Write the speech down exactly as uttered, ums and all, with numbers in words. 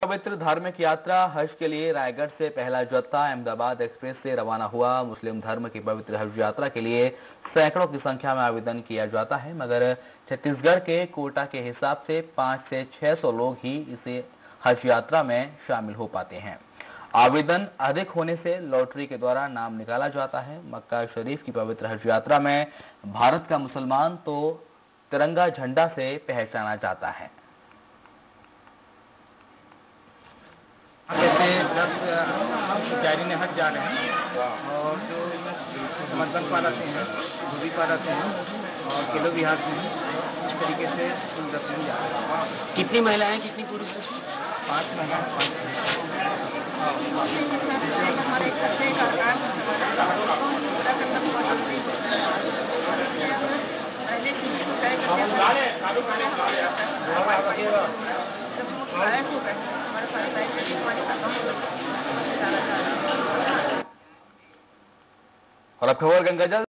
पवित्र धार्मिक यात्रा हज के लिए रायगढ़ से पहला जत्था अहमदाबाद एक्सप्रेस से रवाना हुआ। मुस्लिम धर्म की पवित्र हज यात्रा के लिए सैकड़ों की संख्या में आवेदन किया जाता है, मगर छत्तीसगढ़ के कोटा के हिसाब से पाँच से छह सौ लोग ही इसे हज यात्रा में शामिल हो पाते हैं। आवेदन अधिक होने से लॉटरी के द्वारा नाम निकाला जाता है। मक्का शरीफ की पवित्र हज यात्रा में भारत का मुसलमान तो तिरंगा झंडा से पहचाना जाता है। जैसे दस पुजारी ने हट जा रहे हैं और जो समर्थन पा रहते हैं, धोबी पा रहते हैं और किलो बिहार से हैं, इस तरीके से दर्शन जा रहे हैं। कितनी महिलाएं, कितनी पुरुष? पाँच महिलाएं, पाँच हमारे खर्चे का काम पूरा करना बहुत जरूरी है। और अब खबर गंगाजल